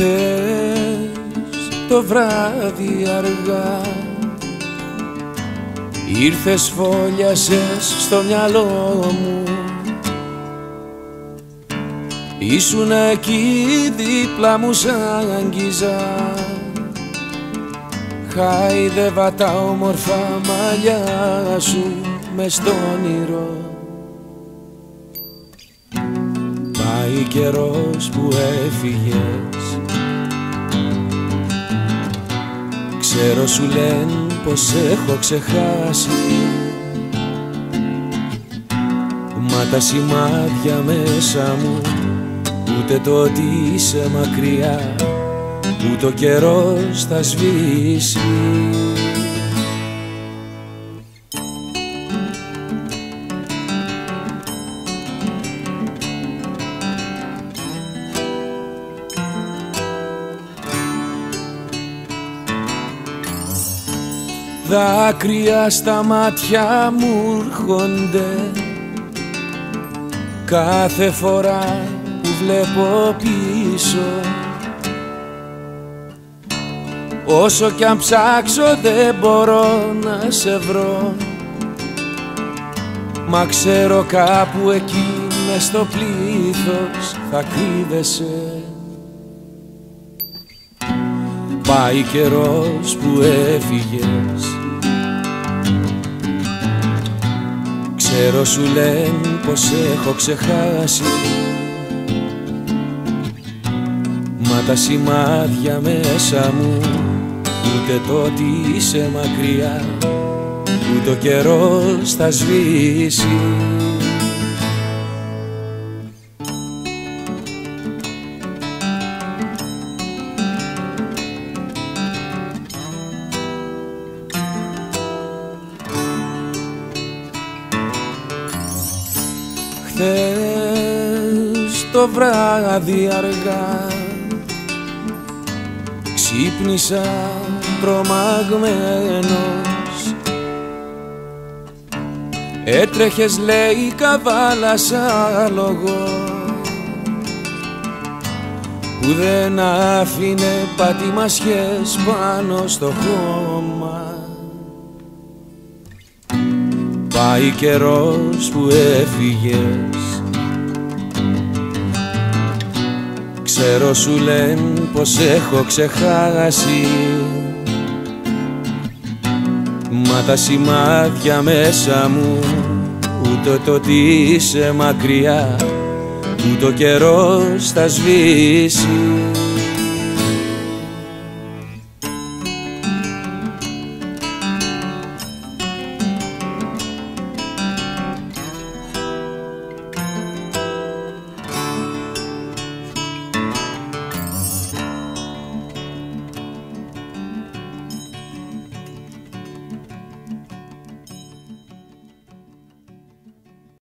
Χθες το βράδυ αργά ήρθες, φόλιασες στο μυαλό μου. Ήσουν εκεί δίπλα μου σ' άγγιζα, χάιδευα τα όμορφα μαλλιά σου μες στο όνειρο. Πάει καιρός που έφυγες, ξέρω σου λένε πως έχω ξεχάσει, μα τα σημάδια μέσα μου ούτε το ότι είσαι μακριά, ούτε ο καιρός θα σβήσει. Δάκρυα στα μάτια μου έρχονται κάθε φορά που βλέπω πίσω. Όσο κι αν ψάξω δεν μπορώ να σε βρω, μα ξέρω κάπου εκεί μες στο πλήθος θα κρύβεσαι. Πάει καιρός που έφυγες, ξέρω σου λένε πως έχω ξεχάσει, μα τα σημάδια μέσα μου ούτε το ότι είσαι μακριά, ούτε ο καιρός θα σβήσει. Χθες το βράδυ αργά ξύπνησα τρομαγμένος, έτρεχες λέει καβάλα σαν άλογο που δεν άφηνε πατημασιές πάνω στο χώμα. Πάει καιρός που έφυγες, ξέρω σου λένε πως έχω ξεχάσει, μα τα σημάδια μέσα μου ούτε το ότι είσαι μακριά, ούτε ο καιρός θα σβήσει.